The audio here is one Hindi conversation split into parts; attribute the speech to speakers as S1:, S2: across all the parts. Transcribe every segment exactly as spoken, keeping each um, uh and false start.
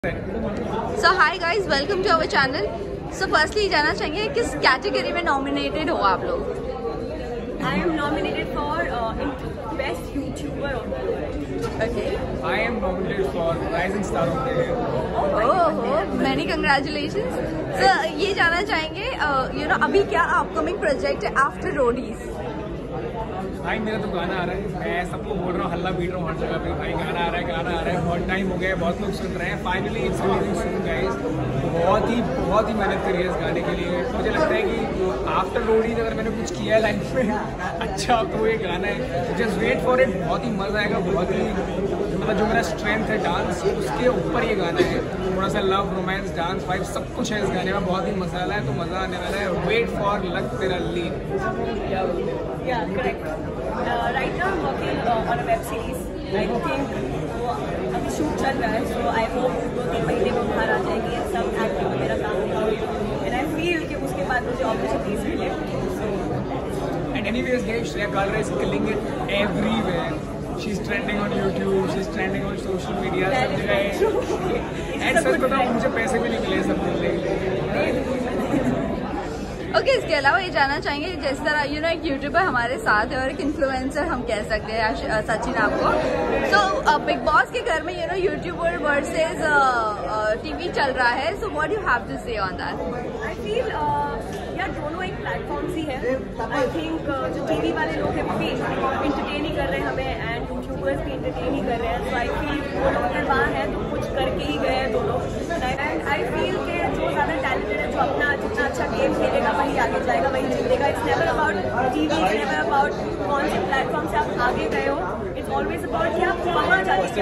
S1: So hi guys, welcome to our channel. So firstly जानना चाहेंगे किस कैटेगरी में नॉमिनेटेड हो आप लोग?
S2: I am nominated for best YouTuber of the year.
S1: Okay,
S3: I am nominated for rising star of the year.
S1: Oh, many congratulations. So ये जानना चाहेंगे यू नो अभी क्या अपकमिंग प्रोजेक्ट है आफ्टर रोडीज?
S3: भाई मेरा तो गाना आ रहा है, मैं सबको बोल रहा हूँ, हल्ला बीट रहा हूँ हर जगह पे, भाई गाना आ रहा है, गाना आ रहा है। बहुत टाइम हो गया, बहुत लोग सुन रहे हैं। Finally it's releasing soon guys. बहुत ही बहुत ही मेहनत करी है इस गाने के लिए। मुझे लगता है कि आफ्टर रोडीज अगर मैंने कुछ किया है लाइफ में अच्छा तो ये गाना है। Just wait for it. बहुत ही मजा आएगा। बहुत ही मतलब जो मेरा स्ट्रेंथ है डांस, उसके ऊपर ये गाना है। थोड़ा सा लव, रोमांस, डांस, वाइब सब कुछ है इस गाने में। बहुत ही मसाला है, तो मजा आने वाला है। वेट फॉर लग तेरा लीड। क्या बोलते हैं?
S2: Yeah, correct. Uh, right now I'm working uh, on a web series. I think वो अभी शूट चल रहा है, so I hope दो तीन महीने में बाहर आ जाएगी और सब एक्टिंग वगैरह काम करेंगे। And I feel कि उसके बाद मुझे opportunities मिले।
S3: And anyways guys, Shreya Kalra is killing it everywhere. She's trending on YouTube, she's trending on social media, सब जगह है। And सच बताऊं, मुझे पैसे भी नहीं मिले सब मिलने के लिए।
S1: ओके okay, इसके अलावा ये जानना चाहेंगे जिस तरह यू नो एक यूट्यूबर हमारे साथ है और एक इन्फ्लुएंसर हम कह सकते हैं सचिन आपको। सो बिग बॉस के घर में you know YouTuber versus TV चल रहा है। So what you have to say on that?
S2: I feel यार दोनों एक प्लेटफॉर्म्स ही है। आई थिंक जो टीवी वाले लोग हैं वो भी इंटरटेन ही कर रहे हैं हमें, एंड यूट्यूबर्स भी इंटरटेन ही कर रहे हैं। सो आई फील वो लोग अगर वहाँ हैं तो कुछ करके ही गए हैं दोनों। एंड आई फील कि जो ज़्यादा टैलेंटेड है, जो अपना जितना अच्छा गेम खेलेगा वही आगे जाएगा, वही जीतेगा। It's never about TV, it's never about कौन से प्लेटफॉर्म से आप आगे गए हो। इट्स ऑलवेज अबाउट कि आप वहाँ जाके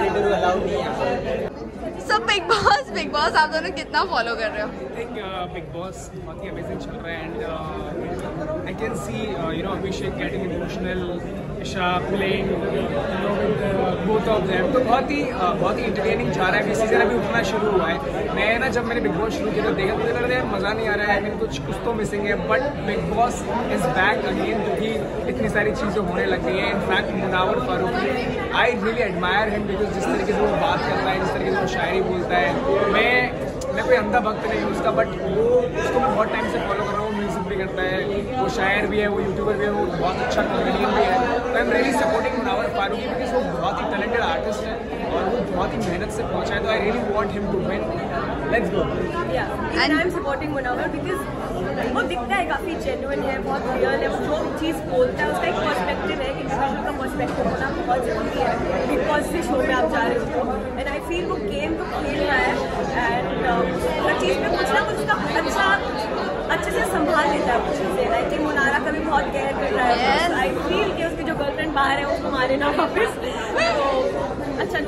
S1: सब बिग बॉस बिग बॉस आप दोनों कितना फॉलो कर रहे हो?
S3: I think uh, Big Boss बहुत ही अमेजिंग चल रहा है। And uh, I can see uh, you know Abhishek getting emotional, Isha playing you know with uh, both of them। तो बहुत ही uh, बहुत ही इंटरटेनिंग जा रहा है। सीजन अभी उठना शुरू हुआ है। मैं ना जब मैंने बिग बॉस शुरू किया तो देखा मुझे लग रहा है मज़ा नहीं आ रहा है, कुछ कुछ तो मिसिंग है। But Bigg Boss is back again, क्योंकि इतनी सारी चीज़ें होने लग गई हैं। In fact Munawar Faruqui, I really admire him because जिस तरीके से वो बात करता है, जिस तरीके से वो शायरी बोलता है। मैं मैं कोई अंधा भक्त नहीं हूँ उसका, बट वो उसको मैं बहुत टाइम से फॉलो कर रहा हूँ। म्यूजिक भी करता है, वो शायर भी है, वो यूट्यूबर भी है, वो बहुत अच्छा कॉमेडियन भी है। तो I am really supporting Munawar Faruqui because वो बहुत ही टैलेंटेड आर्टिस्ट है और वो बहुत ही मेहनत से पहुँचा है। तो I really want him to win. Let's go.
S2: And I am supporting Munawar because वो दिखता है काफ़ी जेन्युइन है, बहुत रियल है। वो जो चीज़ बोलता है उसका एक पर्सपेक्टिव है, इंडिविजुअल का पर्सपेक्टिव होना बहुत ज़रूरी है। बिग बॉस के शो में आप जा रहे हो एंड आई फील वो गेम तो खेल रहा है एंड हर चीज़ में कुछ ना कुछ का अच्छा अच्छे से संभाल लेता है कुछ चीज़ें। आई थिंक मुनारा का भी बहुत केयर कर रहा है। आई फील कि उसकी जो गर्लफ्रेंड बाहर है उसको मारे ना वापस, तो अच्छा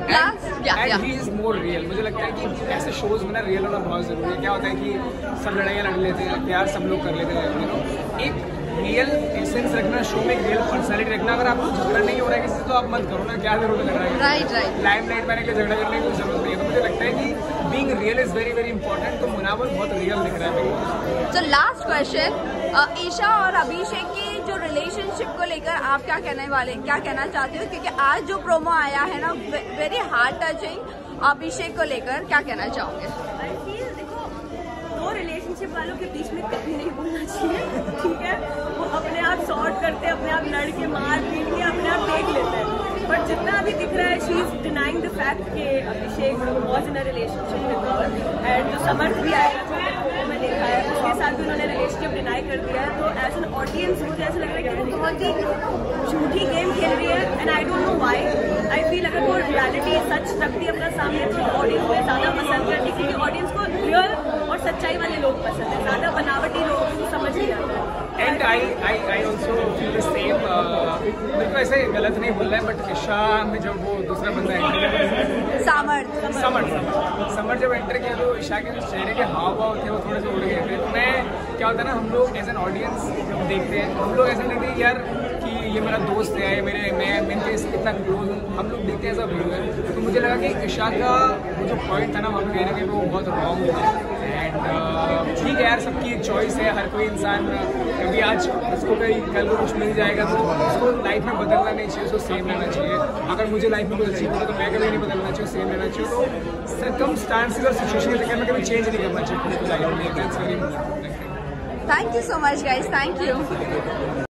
S3: and he is more real. मुझे लगता है कि ऐसे शोज में ना रियल होना बहुत ज़रूरी है। क्या होता है कि सब लड़ाइयाँ लड़ लेते हैं, प्यार सब लोग कर लेते हैं, यू नो एक रियल एसेंस रखना शो में, एक रियल पर्सनैलिटी रखना। अगर आपको झगड़ा नहीं हो रहा है किसी से तो आप मत करो ना, क्या जरूरत है झगड़ा?
S1: राइट राइट
S3: लाइमलाइट में आने के लिए झगड़ा करने की जरूरत नहीं है। तो मुझे लगता है कि being real is very very important. तो मुनावर बहुत रियल दिख रहा है।
S1: तो लास्ट क्वेश्चन, ईशा और अभिषेक की जो रिलेशनशिप को लेकर आप क्या कहने वाले क्या कहना चाहते हो? क्योंकि आज जो प्रोमो आया है ना, वेरी हार्ट टचिंग, अभिषेक को लेकर क्या कहना चाहोगे?
S2: आई फील देखो, दो रिलेशनशिप वालों के बीच में कभी नहीं बोलना चाहिए, ठीक है? वो अपने आप सॉर्ट करते हैं, अपने आप लड़ के मार पीट के अपने आप देख लेते हैं। बट जितना भी दिख रहा है, she is denying the fact कि Abhishek was in a relationship with her. And जो समर्थ भी आएगा जो मैं देखा है, उसके साथ भी उन्होंने रिलेशनशिप डिनाई कर दिया है। तो एज एन ऑडियंस मुझे ऐसा लग रहा है कि वो बहुत ही झूठी गेम खेल रही है and I don't know why. I feel अगर वो रियलिटी सच रखती है अपना सामने तो ऑडियंस में ज़्यादा पसंद करती है, क्योंकि ऑडियंस को रियल और सच्चाई वाले लोग पसंद है, ज़्यादा बनावटी लोगों को समझ नहीं आता है।
S3: And I I I also feel the same. मेरे को ऐसे गलत नहीं बोल रहा है, बट ईशा में जब वो दूसरा बंदा एंटर
S1: समर्थ
S3: समर समर जब एंटर किया तो ईशा के जो चेहरे के हाव भाव थे वो थोड़े से उड़ गए थे। तो मैं क्या होता है ना, हम लोग एज एन ऑडियंस जब देखते हैं, हम लोग ऐसा लगते हैं यार कि ये मेरा दोस्त है, ये मेरे मैं मेरे इतना क्लोज हम लोग देखते हैं ऐसा व्यूअर, तो मुझे लगा कि ईशा का वो जो पॉइंट था ना वहाँ पे कहीं ना कहीं वो बहुत रॉन्ग था। एंड ठीक है यार, सबकी एक चॉइस है, हर कोई इंसान कभी आज उसको कहीं कल को कुछ मिल जाएगा तो उसको लाइफ में बदलना नहीं चाहिए, उसको सेम रहना चाहिए। अगर मुझे लाइफ में कुछ अच्छी मिले तो मैं कभी नहीं बदलना चाहिए, सेम रहना चाहिए। तो सर्कमस्टांसेस और सिचुएशन के चक्कर में कभी चेंज नहीं करना चाहिए खुद को लाइफ में। That's very important.
S1: Thank you so much guys, thank you.